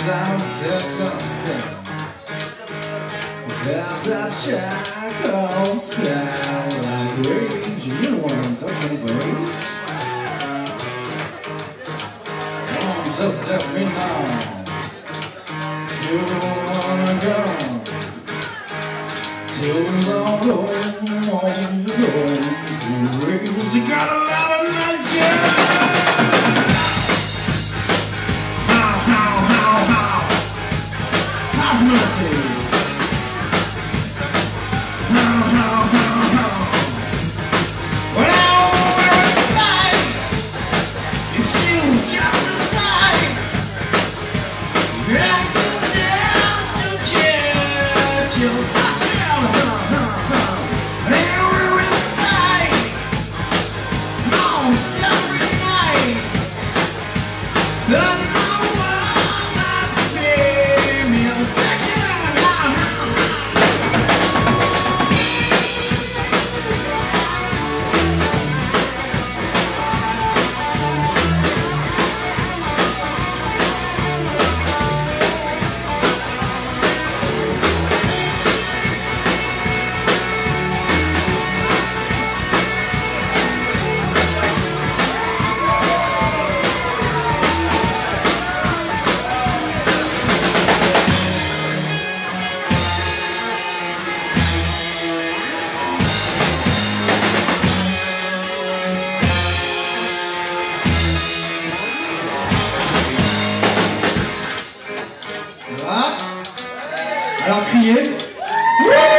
I'm testosterone. There's a shack outside like rage. You know what I'm talking about. Oh, just let me know. You wanna go to the home, to rage. You got a lot of nice girls. Have mercy. Alors criez.